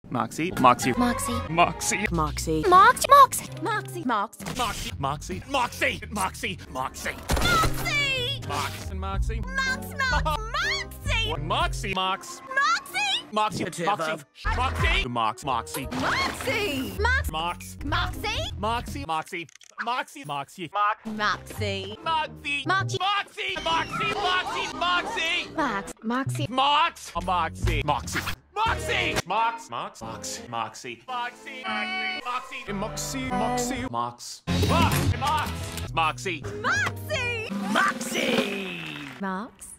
Moxxie. Moxxie. Moxxie. Moxxie. Moxxie. Moxxie. Moxxie. Moxxie. Moxxie. Moxxie. Moxxie. Moxxie. Moxxie. Mox and Moxxie. Moxxie. Moxxie. Mox. Moxxie. Moxxie. Moxxie. Moxxie. Mox. Moxxie. Moxxie. Mox. Moxxie. Moxxie. Moxxie. Moxxie. Moxxie. Moxxie. Moxxie. Moxxie. Moxxie. Moxxie. Moxxie. Moxxie. Moxxie. Mox. Moxxie. Moxxie. Moxxie. Mox. Mox. Mox. Moxxie. Moxxie. Moxxie. Moxxie. Moxxie. Mox. Mox. Mox. Moxxie. Moxxie. Moxxie. Mox.